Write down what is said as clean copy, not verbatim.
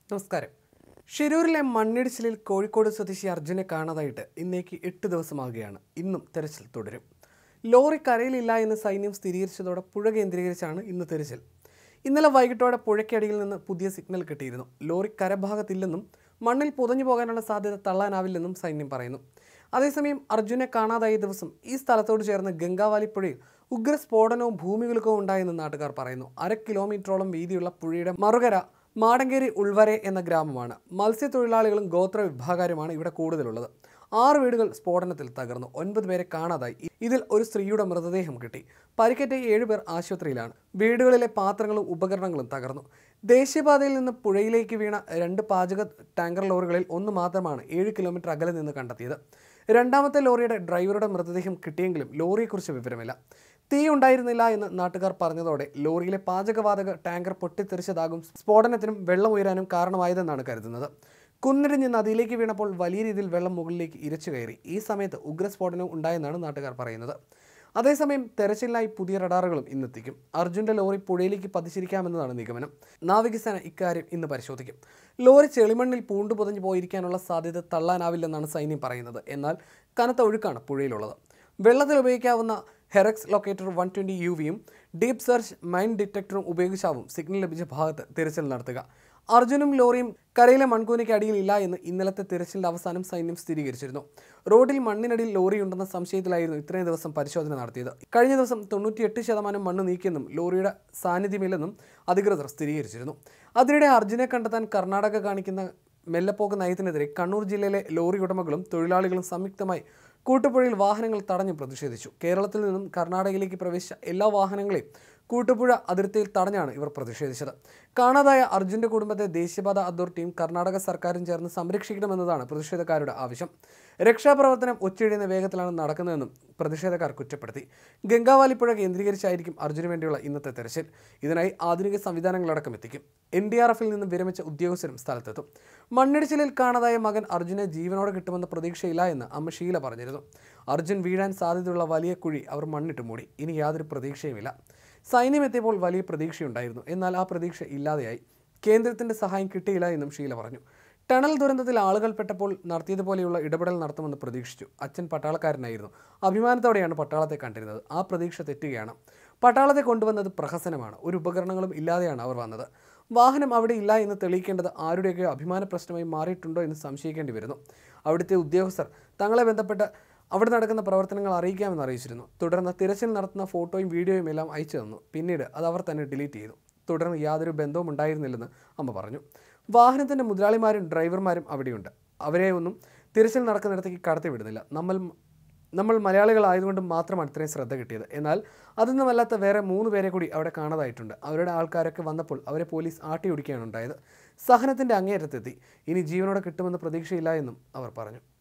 നമസ്കാരം. ഷിരൂരിലെ മണ്ണിടിച്ചിലിൽ കോഴിക്കോട് സ്വദേശി അർജുനെ കാണാതായിട്ട് ഇന്നേക്ക് 8 ദിവസമാകുകയാണ്. ഇന്നും തെരച്ചിൽ തുടരും. ലോറി കരയിലില്ല എന്ന് സൈന്യം സ്ഥിരീകരിച്ചതോടെ പുഴ കേന്ദ്രീകരിച്ചാണ് ഇന്ന് തെരച്ചിൽ. ഇന്നലെ വൈകിട്ടോടെ പുഴയ്ക്കടിയിൽ നിന്ന് പുതിയ സിഗ്നൽ കിട്ടിയിരുന്നു. ലോറി കരഭാഗത്തില്ലെന്നും മണ്ണിൽ പുതഞ്ഞു പോകാനുള്ള സാധ്യത തള്ളാനാവില്ലെന്നും സൈന്യം പറയുന്നു. അതേസമയം അർജുനെ കാണാതായ ദിവസം ഈ സ്ഥലത്തോട് ചേർന്ന് ഗംഗാവാലി പുഴയിൽ ഉഗ്രസ്ഫോടനവും ഭൂമികുലുക്കവും ഉണ്ടായെന്ന് നാട്ടുകാർ പറയുന്നു. 1/2 കിലോമീറ്ററോളം വീതിയുള്ള പുഴയുടെ മറുകര മാടങ്കേരി ഉൾവരെ എന്ന ഗ്രാമമാണ്. മത്സ്യത്തൊഴിലാളികളും ഗോത്ര വിഭാഗക്കാരുമാണ് ഇവിടെ കൂടുതലുള്ളത്. 6 വീടുകൾ സ്ഫോടനത്തിൽ തകർന്നു. 9 പേരെ കാണാതായി. ഇതിൽ ഒരു സ്ത്രീയുടെ മൃതദേഹം കിട്ടി. പരിക്കേറ്റ 7 പേർ ആശുപത്രിയിലാണ്. വീടുകളിലെ പാത്രങ്ങളും ഉപകരണങ്ങളും തകർന്നു. ദേശീയപാതയിൽ നിന്ന് പുഴയിലേക്ക് വീണ 2 പാചക ടാങ്കർ ലോറികളിൽ ഒന്ന് മാത്രമാണ് 7 കിലോമീറ്റർ അകലെ നിന്ന് കണ്ടെത്തിയത്. രണ്ടാമത്തെ ലോറിയുടെ ഡ്രൈവറുടെ മൃതദേഹം കിട്ടിയെങ്കിലും ലോറിയെക്കുറിച്ച് വിവരമില്ല. തീ ഉണ്ടായിരുന്നില്ല എന്ന് നാട്ടുകാർ പറഞ്ഞതോടെ ലോറിയിലെ പാചകവാതക ടാങ്കർ പൊട്ടിത്തെറിച്ചതാകും സ്ഫോടനത്തിനും വെള്ളം ഉയരാനും കാരണമായതെന്നാണ് കരുതുന്നത്. കുന്നിടിഞ്ഞ് നദിയിലേക്ക് വീണപ്പോൾ വലിയ രീതിയിൽ വെള്ളം മുകളിലേക്ക് ഇരച്ചു കയറി. ഈ സമയത്ത് ഉഗ്രസ്ഫോടനവും ഉണ്ടായെന്നാണ് നാട്ടുകാർ പറയുന്നത്. അതേസമയം തെരച്ചിലിനായി പുതിയ റഡാറുകളും ഇന്നെത്തിക്കും. അർജുൻ്റെ ലോറി പുഴയിലേക്ക് പതിച്ചിരിക്കാമെന്നതാണ് നിഗമനം. നാവികസേന ഇക്കാര്യം ഇന്ന് പരിശോധിക്കും. ലോറി ചെളിമണ്ണിൽ പൂണ്ടു പുതഞ്ഞു പോയിരിക്കാനുള്ള സാധ്യത തള്ളാനാവില്ലെന്നാണ് സൈന്യം പറയുന്നത്. എന്നാൽ കനത്ത ഒഴുക്കാണ് പുഴയിലുള്ളത്. വെള്ളത്തിൽ ഉപയോഗിക്കാവുന്ന ഹെറക്സ് ലൊക്കേറ്റർ 120 UVയും ഡീപ് സെർച്ച് മൈൻ ഡിറ്റക്ടറും ഉപയോഗിച്ചാവും സിഗ്നൽ ലഭിച്ച ഭാഗത്ത് തിരച്ചിൽ നടത്തുക. അർജുനും ലോറിയും കരയിലെ മൺകൂനയ്ക്ക് അടിയിലില്ല എന്ന് ഇന്നലത്തെ തിരച്ചിലിന്റെ അവസാനം സൈന്യം സ്ഥിരീകരിച്ചിരുന്നു. റോഡിൽ മണ്ണിനടിയിൽ ലോറിയുണ്ടെന്ന സംശയത്തിലായിരുന്നു ഇത്രയും ദിവസം പരിശോധന നടത്തിയത്. കഴിഞ്ഞ ദിവസം 98% മണ്ണ് നീക്കിയെന്നും ലോറിയുടെ സാന്നിധ്യമില്ലെന്നും അധികൃതർ സ്ഥിരീകരിച്ചിരുന്നു. അതിനിടെ അർജുനെ കണ്ടെത്താൻ കർണാടക കാണിക്കുന്ന മെല്ലപ്പോക്ക് നയത്തിനെതിരെ കണ്ണൂർ ജില്ലയിലെ ലോറി ഉടമകളും തൊഴിലാളികളും സംയുക്തമായി കൂട്ടുപുഴയിൽ വാഹനങ്ങൾ തടഞ്ഞു പ്രതിഷേധിച്ചു. കേരളത്തിൽ നിന്നും കർണാടകയിലേക്ക് പ്രവേശിച്ച എല്ലാ വാഹനങ്ങളെയും കൂട്ടുപുഴ അതിർത്തിയിൽ തടഞ്ഞാണ് ഇവർ പ്രതിഷേധിച്ചത്. കാണാതായ അർജുൻ്റെ കുടുംബത്തെ ദേശീയപാത അതോറിറ്റിയും കർണാടക സർക്കാരും ചേർന്ന് സംരക്ഷിക്കണമെന്നതാണ് പ്രതിഷേധക്കാരുടെ ആവശ്യം. രക്ഷാപ്രവർത്തനം ഒച്ചയിടുന്ന വേഗത്തിലാണ് നടക്കുന്നതെന്നും പ്രതിഷേധക്കാർ കുറ്റപ്പെടുത്തി. ഗംഗാവാലി പുഴ കേന്ദ്രീകരിച്ചായിരിക്കും അർജുന് വേണ്ടിയുള്ള ഇന്നത്തെ തെരച്ചിൽ. ഇതിനായി ആധുനിക സംവിധാനങ്ങളടക്കം എത്തിക്കും. NDRFിൽ നിന്ന് വിരമിച്ച ഉദ്യോഗസ്ഥരും സ്ഥലത്തെത്തും. മണ്ണിടിച്ചിലിൽ കാണാതായ മകൻ അർജുനെ ജീവനോടെ കിട്ടുമെന്ന പ്രതീക്ഷയില്ല എന്ന് അമ്മ ഷീല പറഞ്ഞിരുന്നു. അർജുൻ വീഴാൻ സാധ്യതയുള്ള വലിയ കുഴി അവർ മണ്ണിട്ട് മൂടി. ഇനി യാതൊരു പ്രതീക്ഷയുമില്ല. സൈന്യം എത്തിയപ്പോൾ വലിയ പ്രതീക്ഷയുണ്ടായിരുന്നു. എന്നാൽ ആ പ്രതീക്ഷ ഇല്ലാതെയായി. കേന്ദ്രത്തിൻ്റെ സഹായം കിട്ടിയില്ല എന്നും ഷീല പറഞ്ഞു. ടണൽ ദുരന്തത്തിൽ ആളുകൾ പെട്ടപ്പോൾ നടത്തിയതുപോലെയുള്ള ഇടപെടൽ നടത്തുമെന്ന് പ്രതീക്ഷിച്ചു. അച്ഛൻ പട്ടാളക്കാരനായിരുന്നു. അഭിമാനത്തോടെയാണ് പട്ടാളത്തെ കണ്ടിരുന്നത്. ആ പ്രതീക്ഷ തെറ്റുകയാണ്. പട്ടാളത്തെ കൊണ്ടുവന്നത് പ്രഹസനമാണ്. ഒരു ഉപകരണങ്ങളും ഇല്ലാതെയാണ് അവർ വന്നത്. വാഹനം അവിടെ ഇല്ല എന്ന് തെളിയിക്കേണ്ടത് ആരുടെയൊക്കെയോ അഭിമാന പ്രശ്നമായി മാറിയിട്ടുണ്ടോ എന്ന് സംശയിക്കേണ്ടി വരുന്നു. അവിടുത്തെ ഉദ്യോഗസ്ഥർ തങ്ങളെ ബന്ധപ്പെട്ട് അവിടെ നടക്കുന്ന പ്രവർത്തനങ്ങൾ അറിയിക്കാമെന്ന് അറിയിച്ചിരുന്നു. തുടർന്ന് തിരച്ചിൽ നടത്തുന്ന ഫോട്ടോയും വീഡിയോയും എല്ലാം അയച്ചു തന്നു. പിന്നീട് അത് അവർ തന്നെ ഡിലീറ്റ് ചെയ്തു. തുടർന്ന് യാതൊരു ബന്ധവും ഉണ്ടായിരുന്നില്ലെന്ന് അമ്മ പറഞ്ഞു. വാഹനത്തിൻ്റെ മുതലാളിമാരും ഡ്രൈവർമാരും അവിടെയുണ്ട്. അവരെ ഒന്നും തിരച്ചിൽ നടക്കുന്നിടത്തേക്ക് കടത്തിവിടുന്നില്ല. നമ്മൾ മലയാളികളായതുകൊണ്ട് മാത്രമാണ് ഇത്രയും ശ്രദ്ധ കിട്ടിയത്. എന്നാൽ അതൊന്നുമല്ലാത്ത വേറെ 3 പേരെ കൂടി അവിടെ കാണാതായിട്ടുണ്ട്. അവരുടെ ആൾക്കാരൊക്കെ വന്നപ്പോൾ അവരെ പോലീസ് ആട്ടിയൊടിക്കുകയാണ് ഉണ്ടായത്. സഹനത്തിൻ്റെ അങ്ങേയറ്റത്തെത്തി. ഇനി ജീവനോടെ കിട്ടുമെന്ന് പ്രതീക്ഷയില്ല എന്നും അവർ പറഞ്ഞു.